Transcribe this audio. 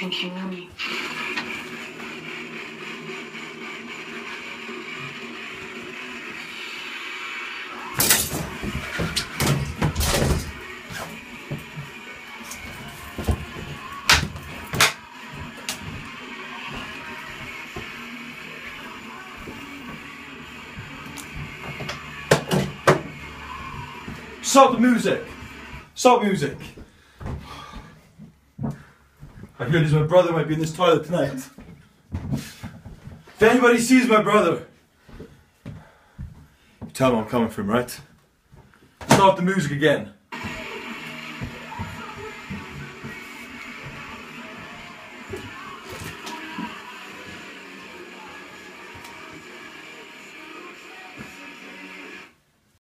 think you know me. Stop the music! Stop music! I hear my brother might be in this toilet tonight. If anybody sees my brother, you tell him I'm coming for him, right? Stop the music again.